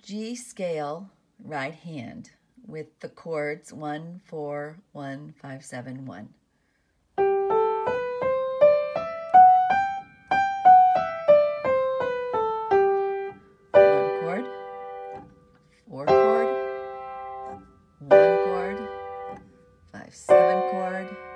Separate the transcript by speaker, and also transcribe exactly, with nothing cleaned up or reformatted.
Speaker 1: G scale right hand with the chords one, four, one, five, seven, one. One chord, four chord, one chord, five, seven chord,